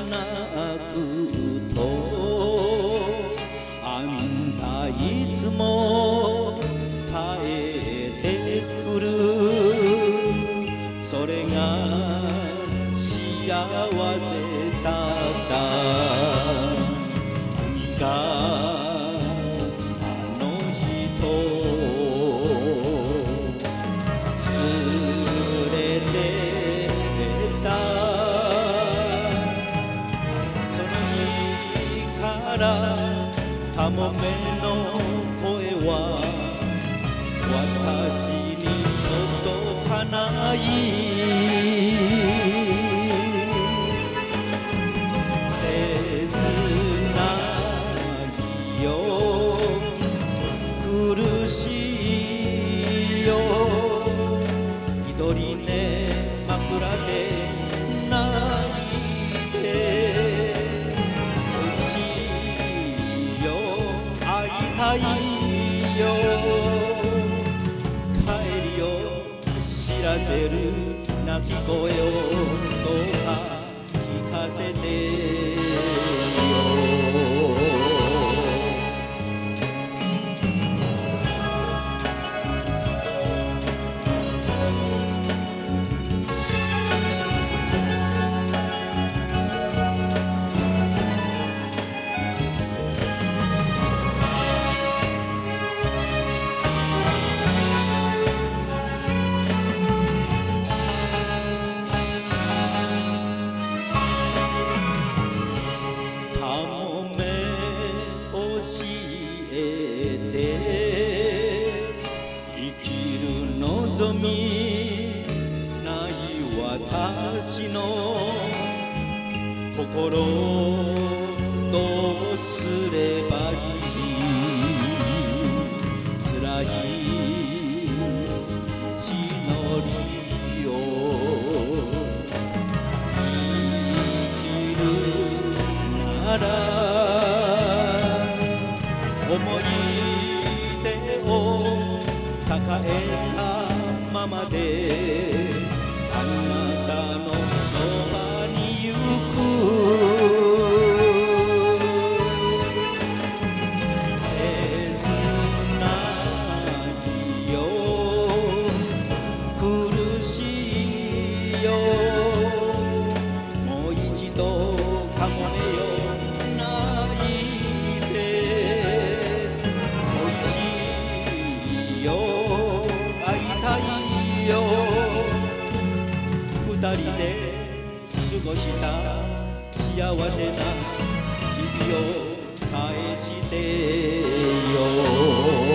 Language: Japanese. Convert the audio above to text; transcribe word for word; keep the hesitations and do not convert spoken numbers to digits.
泣くとあんたいつも帰ってくるそれが幸せだった君があの人連れてったその日からかもめの声は私に届かない切ないよ苦しいよ一人ね枕で泣いて美味しいよ会いたいよ帰りを知らせる泣き声をどうか聞かせてよ教えて生きる望みない私の心どうすればいい辛い道のりを生きるなら思い出を抱えたままであなたのそばに行く切ないよ苦しいよもう一度かもめよ二人で過ごした幸せな日々を返してよ